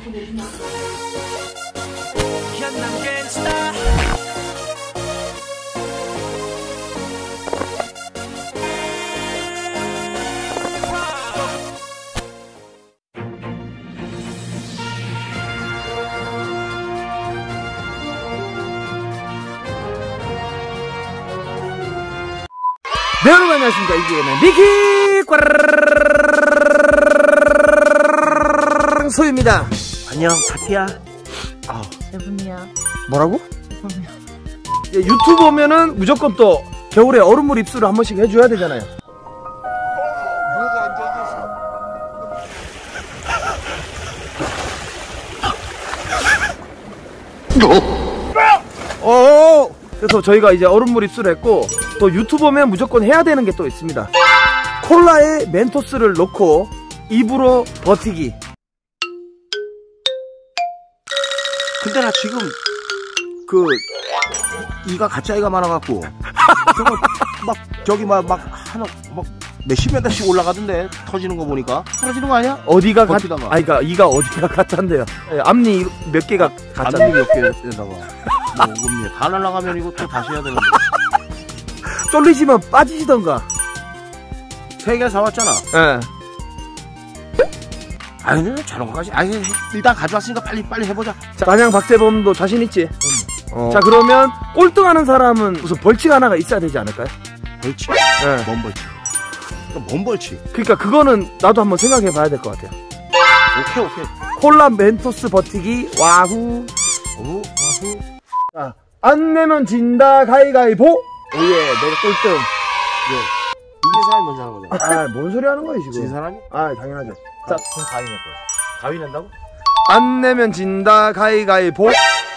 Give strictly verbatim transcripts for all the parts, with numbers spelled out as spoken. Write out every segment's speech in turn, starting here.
네, 여러분 안녕하십니까. 이기는 미키 꽝소입니다. 안녕 파티야. 아, 세븐이야. 뭐라고? 예, 유튜브 오면은 무조건 또 겨울에 얼음물 입수를 한 번씩 해줘야 되잖아요. 어. 그래서 저희가 이제 얼음물 입수를 했고, 또 유튜브 오면 무조건 해야 되는 게 또 있습니다. 콜라에 멘토스를 넣고 입으로 버티기. 근데 나 지금 그 이가 가짜이가 많아갖고 저거 막 저기 막 막 하나 막 몇십 메다씩 올라가던데 터지는 거 보니까 떨어지는 거 아니야? 어디가 가? 아니 그러니까 이가 어디가 가짜인데요? 앞니 몇 개가 가짜? 앞니 몇 개에다가 뭐 다 날라가면 이거 또 다시 해야 되는데. 쫄리시면 빠지시던가. 세 개 사왔잖아. 예. 아니 저런 거까지. 아니 일단 가져왔으니까 빨리 빨리 해보자. 자, 마냥 박재범도 자신 있지? 음. 어. 자 그러면 꼴등하는 사람은 무슨 벌칙 하나가 있어야 되지 않을까요? 벌칙? 예. 뭔 벌칙? 뭔 벌칙? 그러니까 그거는 나도 한번 생각해봐야 될 것 같아요. 오케이 오케이. 콜라 멘토스 버티기 와후. 오 와후. 자, 안 내면 진다 가위가위보. 오예, 내가 꼴등. 예. 이긴 사람이 먼저 하는 거잖아. 아, 뭔 소리 하는 거야 지금? 진 사람이? 아, 당연하죠. 자, 그럼 가위 낼 거야. 가위 낸다고? 안 내면 진다 가위가위보.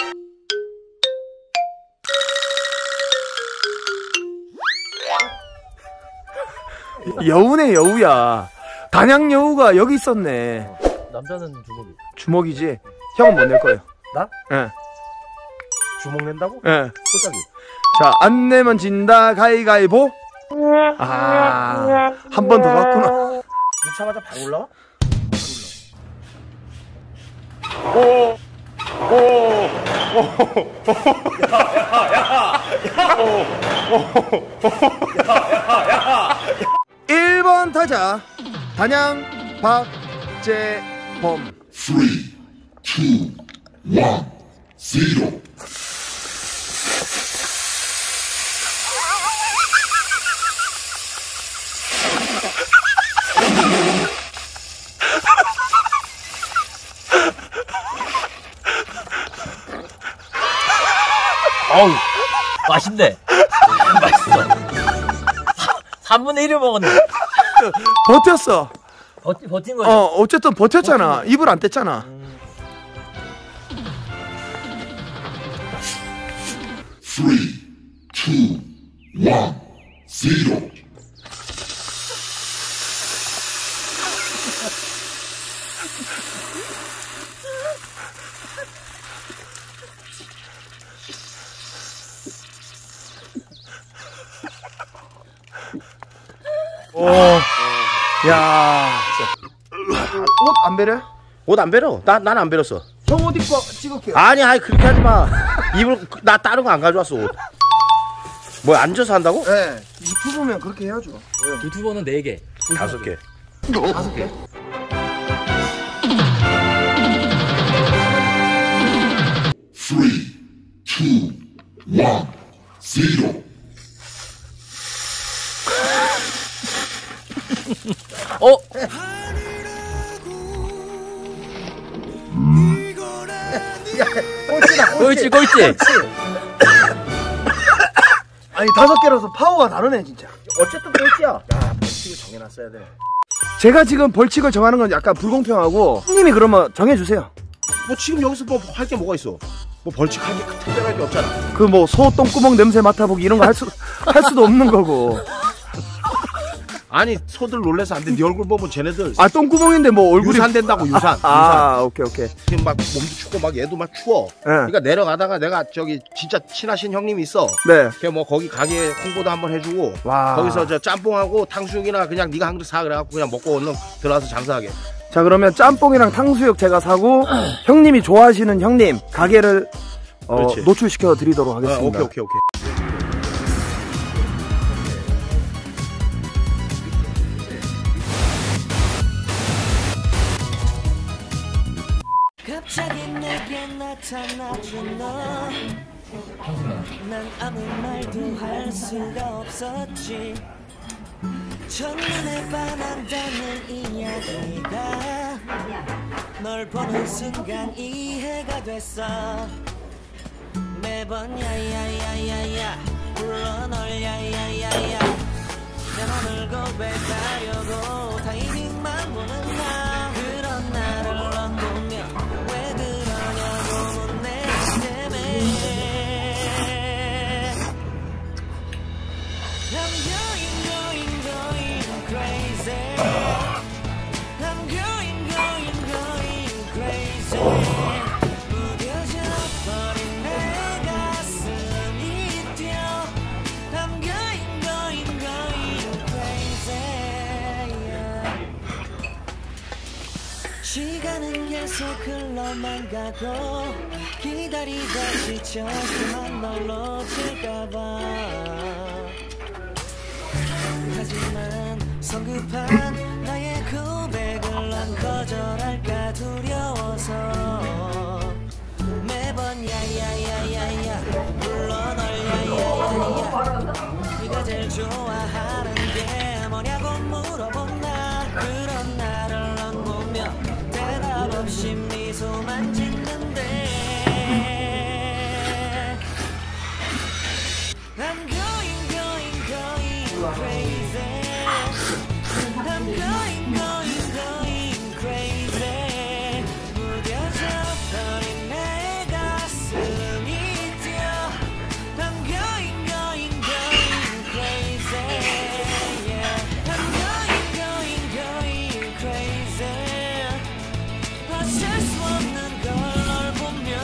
여우네 여우야. 단양 여우가 여기 있었네. 어, 남자는 주먹이. 주먹이지. 형은 못 낼 거예요. 나? 예. 네. 주먹 낸다고? 예. 소짝이. 자, 안 내면 진다 가위가위보. 아, 한 번 더 갔구나. 넣자마자 바로 올라와? 오, 오, 오, 야, 야, 야, 야, 오, 오, 야, 야, 야. 일 번 타자 단양 박재범. 삼, 이, 일, zero. 어우, 맛있네. 맛있어. 삼분의 일을 먹었네. 버텼어. 버티, 버틴 거죠? 어, 어쨌든 버텼잖아. 입을 안 뗐잖아. 음. 삼, 이, 일, zero. 오, 야, 옷 안 베려? 옷 안 베려? 나, 난 안 베렸어. 형 옷 입고 찍을게요. 아니, 아니, 그렇게 하지 마. 입을, 나 다른 거 안 가져왔어, 옷. 뭐, 앉아서 한다고? 네, 유튜브면 그렇게 해야죠. 유튜버는 네 개. 다섯 개. 다섯 개. 삼, 이, 일, zero. 어? 꼴찌다, 꼴찌, 꼴찌. 아니, 다섯 개라서 파워가 다르네, 진짜. 어쨌든 꼴찌야. 야, 벌칙을 정해놨어야 돼. 제가 지금 벌칙을 정하는 건 약간 불공평하고, 형님이 그러면 정해주세요. 뭐, 지금 여기서 뭐, 할 게 뭐가 있어? 뭐, 벌칙 할 게, 특별할 게 없잖아. 그 뭐, 소 똥구멍 냄새 맡아보기 이런 거 할 수, 할 수도 없는 거고. 아니, 소들 놀래서 안 돼. 네 얼굴 보면 쟤네들. 아, 똥구멍인데 뭐 얼굴이. 유산 된다고, 유산. 아, 유산. 오케이, 오케이. 지금 막 몸도 춥고 막 얘도 막 추워. 네. 그러니까 내려가다가 내가 저기 진짜 친하신 형님이 있어. 네. 걔 뭐 거기 가게 홍보도 한번 해주고. 와. 거기서 저 짬뽕하고 탕수육이나 그냥 네가 한 그릇 사 그래갖고 그냥 먹고 얼른 들어와서 장사하게. 자, 그러면 짬뽕이랑 탕수육 제가 사고 형님이 좋아하시는 형님 가게를 어, 노출시켜 드리도록 하겠습니다. 아, 오케이 오케이 오케이. 갑자기 내게 나타나준 너, 난 아무 말도 할 수가 없었지. 첫눈에 반한다는 이야기가 널 보는 순간 이해가 됐어. 매번 야야야야야 불러 널 야야야야 내 맘을 고백하려고 타이밍만 보는 나. 그런 나를 넌 보며 왜 그러냐고 묻네 때문에. I'm going going going crazy. I'm going going going crazy. 무뎌져 버린 내 가슴이 뛰어. I'm going going going crazy. Yeah. 시간은 계속 흘러만 가고 기다리다 지쳐 그만 널 놓칠까봐. 하지만 성급한 나의 고백을 난 거절할까 두려워서 매번 야야야야야 불러 널 야야야야. 네가 제일 좋아하는 게 뭐냐고 물어본 나. 그런 나를 넌 보며 대답 없이 미소만 짓는데. I'm going going going crazy. I'm going going going crazy. 무뎌져 버린 내 가슴이 뛰어. I'm going going going crazy. Yeah. I'm going going going crazy. 어쩔 수 없는 걸 널 보면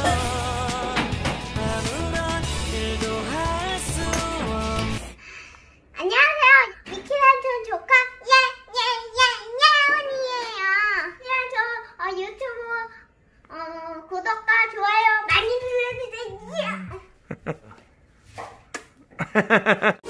아무런 일도 할 수 없. 안녕하세요. 미키란촌 조카 예예예예언니예요. 그냥 저 어, 유튜브 어, 구독과 좋아요 많이 눌러주세요.